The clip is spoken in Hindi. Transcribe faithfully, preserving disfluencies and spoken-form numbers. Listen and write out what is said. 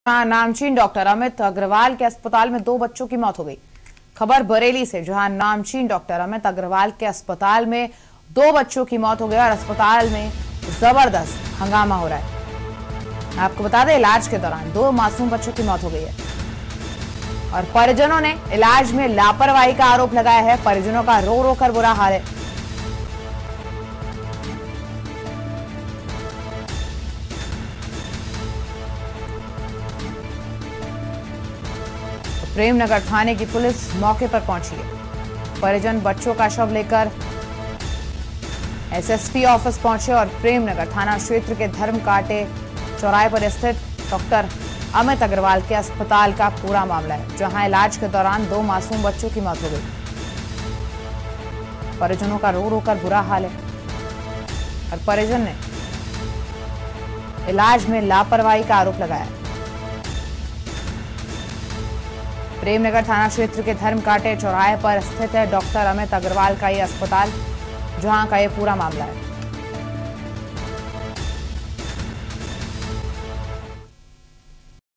नामचीन डॉक्टर अमित अग्रवाल के अस्पताल में दो बच्चों की मौत हो गई। खबर बरेली से, जहां नामचीन डॉक्टर अमित अग्रवाल के अस्पताल में दो बच्चों की मौत हो गई और अस्पताल में जबरदस्त हंगामा हो रहा है। आपको बता दें, इलाज के दौरान दो मासूम बच्चों की मौत हो गई है और परिजनों ने इलाज में लापरवाही का आरोप लगाया है। परिजनों का रो रो कर बुरा हाल है। प्रेमनगर थाने की पुलिस मौके पर पहुंची है। परिजन बच्चों का शव लेकर एसएसपी ऑफिस पहुंचे और प्रेमनगर थाना क्षेत्र के धर्मकांटे चौराहे पर स्थित डॉक्टर अमित अग्रवाल के अस्पताल का पूरा मामला है, जहां इलाज के दौरान दो मासूम बच्चों की मौत हो गई। परिजनों का रो रो कर बुरा हाल है और परिजन ने इलाज में लापरवाही का आरोप लगाया है। प्रेमनगर थाना क्षेत्र के धर्मकांटे चौराहे पर स्थित है डॉक्टर अमित अग्रवाल का ये अस्पताल, जहां का ये पूरा मामला है।